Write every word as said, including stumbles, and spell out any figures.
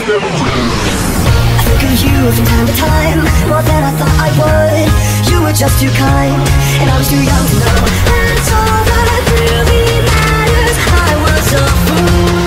I think of you from time to time, more than I thought I would. You were just too kind, and I was too young to know. That's all that really matters. I was a fool.